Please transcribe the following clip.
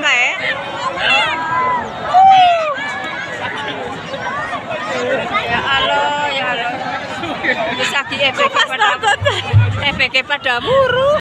mae. Ya Allah, ya Allah. Bisa efeknya pada muru.